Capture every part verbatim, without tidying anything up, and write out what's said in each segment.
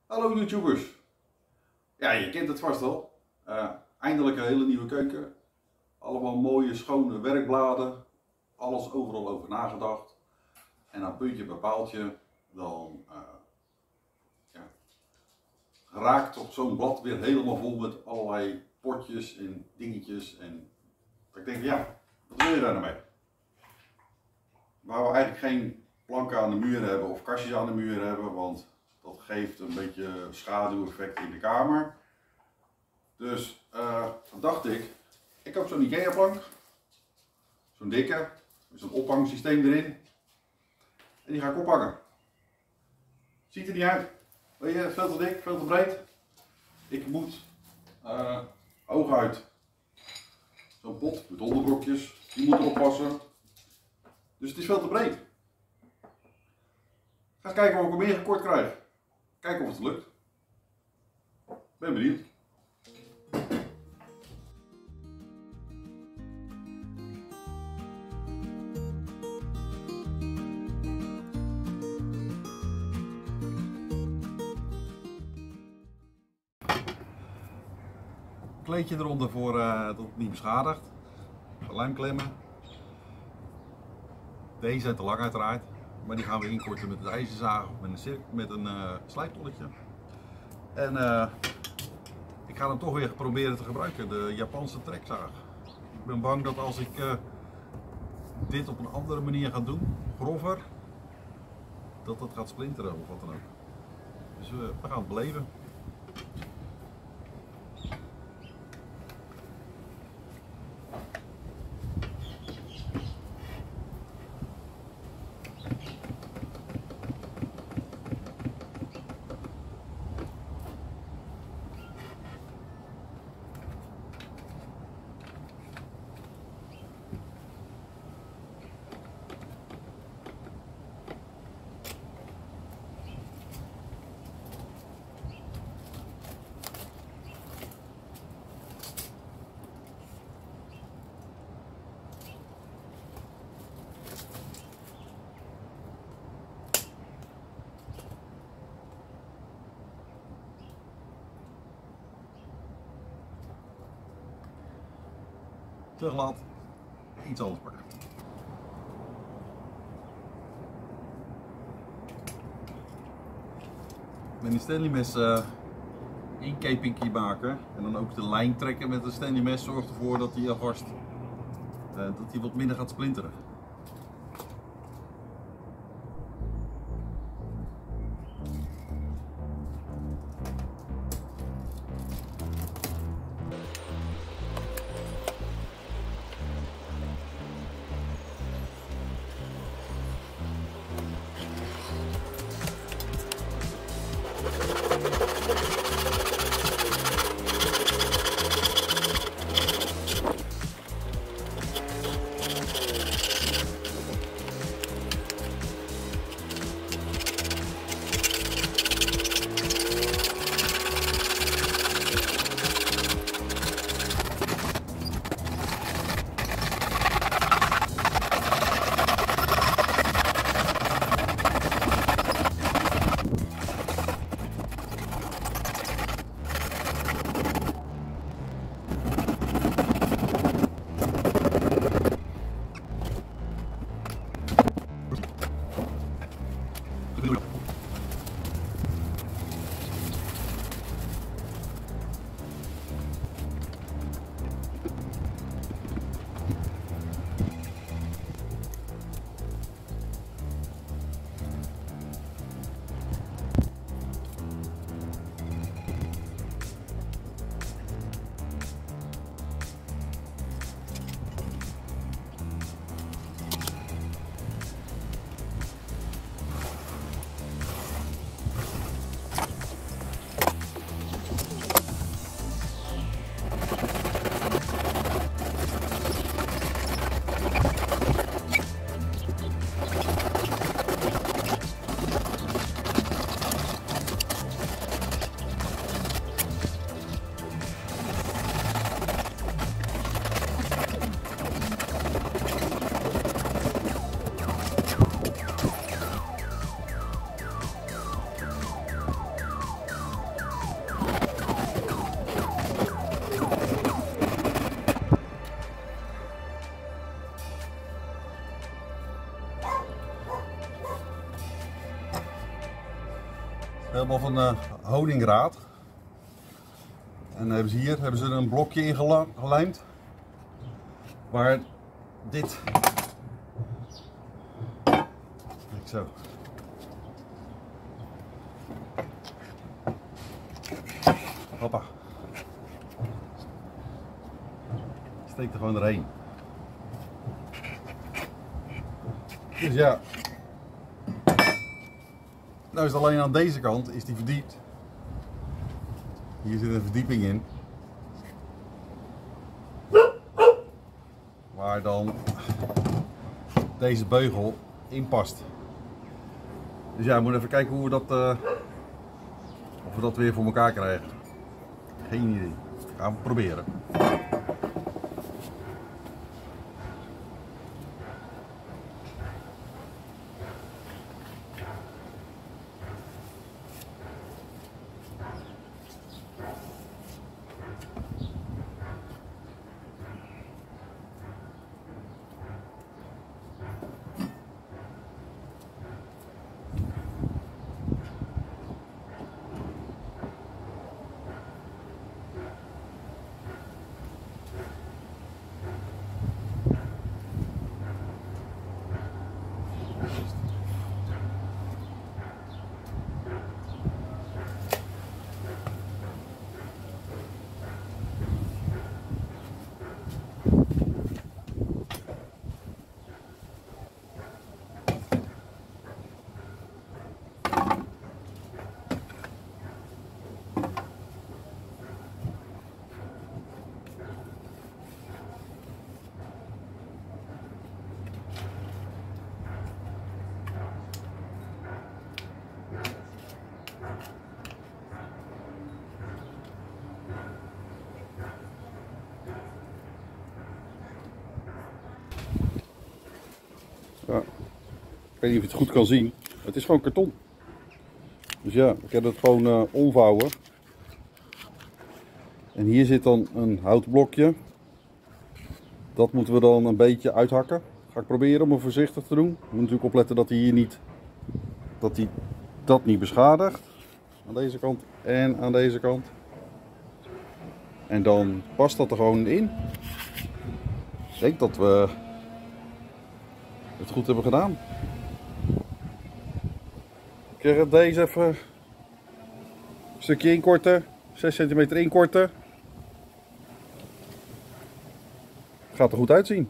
Hallo YouTubers. Ja, je kent het vast wel. Uh, eindelijk een hele nieuwe keuken. Allemaal mooie schone werkbladen. Alles overal over nagedacht. En aan puntje bij paaltje dan uh, ja, raakt toch zo'n blad weer helemaal vol met allerlei potjes en dingetjes. En ik denk, ja, wat wil je daar nou mee? Waar we eigenlijk geen planken aan de muur hebben of kastjes aan de muur hebben, want dat geeft een beetje schaduweffect in de kamer. Dus uh, dan dacht ik, ik heb zo'n Ikea plank, zo'n dikke, met zo'n ophangsysteem erin. En die ga ik ophangen. Ziet er niet uit. Weet je, veel te dik, veel te breed. Ik moet uh, hooguit zo'n pot met onderbrokjes, die moet erop passen. Dus het is veel te breed. Ga eens kijken of ik hem meer gekort krijg. Kijken of het lukt. Ben benieuwd. Kleedje eronder voor uh, dat het niet beschadigt. Lijmklemmen. Deze zijn te lang uiteraard, maar die gaan we inkorten met het ijzerzaag of met een, met een uh, slijptolletje. En uh, ik ga hem toch weer proberen te gebruiken, de Japanse trekzaag. Ik ben bang dat als ik uh, dit op een andere manier ga doen, grover, dat dat gaat splinteren of wat dan ook. Dus uh, we gaan het beleven. Te glad, iets anders pakken. Met een Stanley mes uh, inkepingje maken en dan ook de lijn trekken met een Stanley mes zorgt ervoor dat hij alvast uh, dat hij wat minder gaat splinteren. Helemaal van uh, honingraad. En dan hebben ze hier hebben ze een blokje in gelijmd. Waar dit. Kijk zo. Hoppa. Steekt er gewoon doorheen. Dus ja. Nou is het alleen aan deze kant is die verdiept. Hier zit een verdieping in. Waar dan deze beugel in past. Dus ja, we moeten even kijken hoe we dat, uh, of we dat weer voor elkaar krijgen. Geen idee. Gaan we proberen. Ja, ik weet niet of je het goed kan zien. Het is gewoon karton. Dus ja, ik heb het gewoon uh, omvouwen. En hier zit dan een houtblokje. Dat moeten we dan een beetje uithakken. Ga ik proberen om het voorzichtig te doen. Je moet natuurlijk opletten dat hij hier niet, dat hij dat niet beschadigt. Aan deze kant en aan deze kant. En dan past dat er gewoon in. Ik denk dat we het goed hebben gedaan. Ik ga deze even een stukje inkorten. zes centimeter inkorten. Gaat er goed uitzien.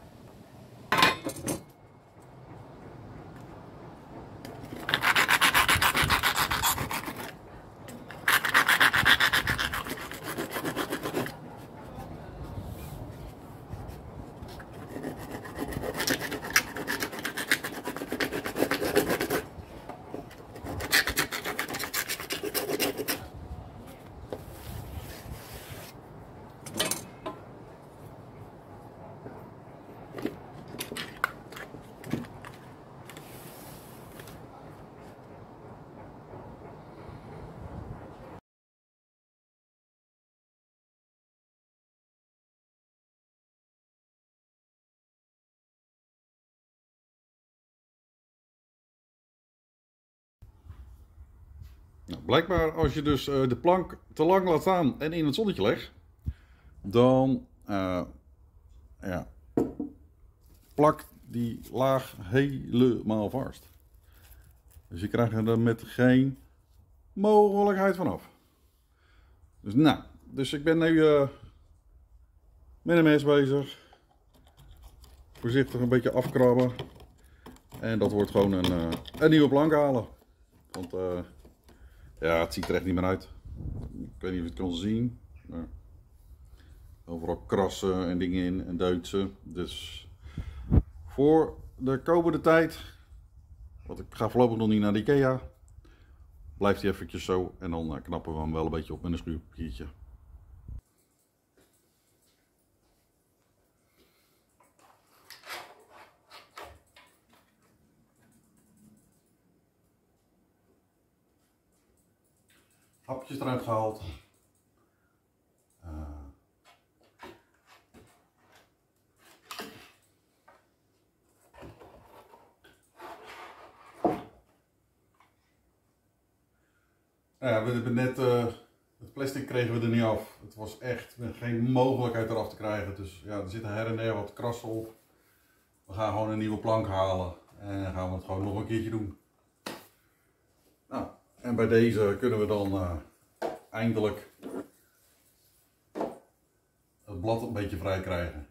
Nou, blijkbaar als je dus uh, de plank te lang laat staan en in het zonnetje legt, dan uh, ja, plakt die laag helemaal vast. Dus je krijgt er met geen mogelijkheid vanaf. Dus nou, dus ik ben nu uh, met een mes bezig. Voorzichtig een beetje afkrabben. En dat wordt gewoon een, uh, een nieuwe plank halen. Want uh, ja, het ziet er echt niet meer uit. Ik weet niet of je het kan zien. Maar overal krassen en dingen in en deutsen. Dus voor de komende tijd, want ik ga voorlopig nog niet naar de IKEA, blijft hij eventjes zo en dan knappen we hem wel een beetje op met een schuurpapiertje. Hapjes eruit gehaald. Uh. Nou ja, we hebben net, uh, het plastic kregen we er niet af. Het was echt geen mogelijkheid eraf te krijgen. Dus ja, er zitten her en der wat krassen op. We gaan gewoon een nieuwe plank halen en dan gaan we het gewoon nog een keertje doen. Nou, en bij deze kunnen we dan uh, eindelijk het blad een beetje vrij krijgen.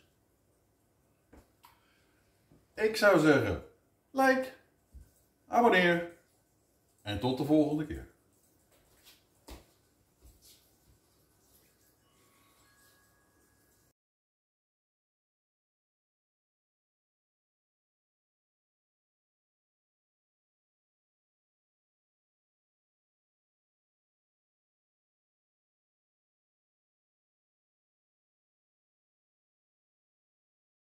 Ik zou zeggen, like, abonneer en tot de volgende keer.